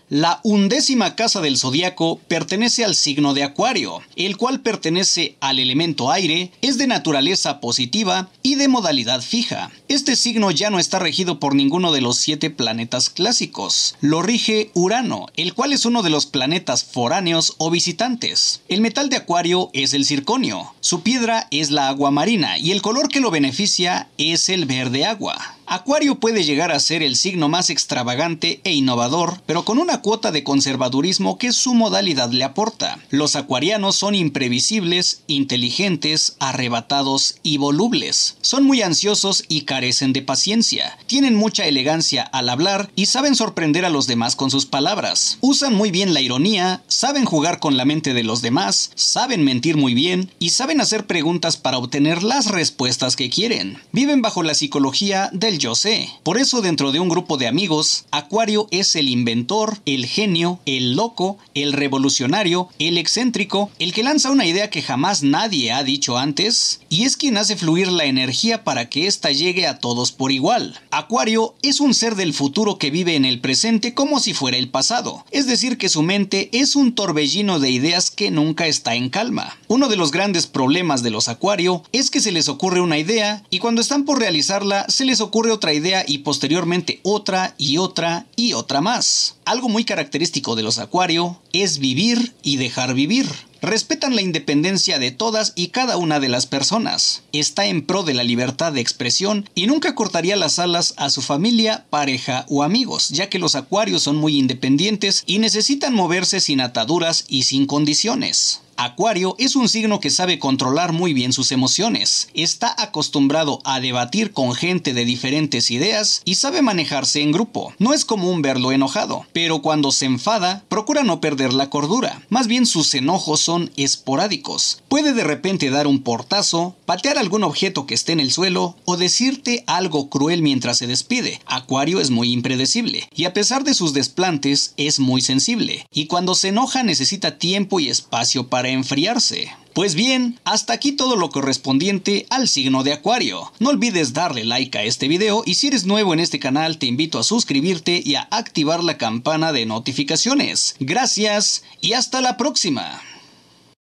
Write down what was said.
La 11ª casa del zodiaco pertenece al signo de Acuario, el cual pertenece al elemento aire, es de naturaleza positiva y de modalidad fija. Este signo ya no está regido por ninguno de los 7 planetas clásicos. Lo rige Urano, el cual es uno de los planetas foráneos o visitantes. El metal de Acuario es el circonio, su piedra es la agua marina y el color que lo beneficia es el verde agua. Acuario puede llegar a ser el signo más extravagante e innovador, pero con una cuota de conservadurismo que su modalidad le aporta. Los acuarianos son imprevisibles, inteligentes, arrebatados y volubles. Son muy ansiosos y carecen de paciencia. Tienen mucha elegancia al hablar y saben sorprender a los demás con sus palabras. Usan muy bien la ironía, saben jugar con la mente de los demás, saben mentir muy bien y saben hacer preguntas para obtener las respuestas que quieren. Viven bajo la psicología del yo sé. Por eso dentro de un grupo de amigos, Acuario es el inventor, el genio, el loco, el revolucionario, el excéntrico, el que lanza una idea que jamás nadie ha dicho antes y es quien hace fluir la energía para que ésta llegue a todos por igual. Acuario es un ser del futuro que vive en el presente como si fuera el pasado, es decir que su mente es un torbellino de ideas que nunca está en calma. Uno de los grandes problemas de los Acuario es que se les ocurre una idea y cuando están por realizarla se les ocurre otra idea y posteriormente otra y otra y otra más. Algo muy característico de los Acuario es vivir y dejar vivir. Respetan la independencia de todas y cada una de las personas. Está en pro de la libertad de expresión y nunca cortaría las alas a su familia, pareja o amigos, ya que los Acuarios son muy independientes y necesitan moverse sin ataduras y sin condiciones. Acuario es un signo que sabe controlar muy bien sus emociones, está acostumbrado a debatir con gente de diferentes ideas y sabe manejarse en grupo. No es común verlo enojado, pero cuando se enfada, procura no perder la cordura. Más bien sus enojos son esporádicos. Puede de repente dar un portazo, patear algún objeto que esté en el suelo o decirte algo cruel mientras se despide. Acuario es muy impredecible y a pesar de sus desplantes es muy sensible y cuando se enoja necesita tiempo y espacio para enfriarse. Pues bien, hasta aquí todo lo correspondiente al signo de Acuario. No olvides darle like a este video y si eres nuevo en este canal te invito a suscribirte y a activar la campana de notificaciones. Gracias y hasta la próxima.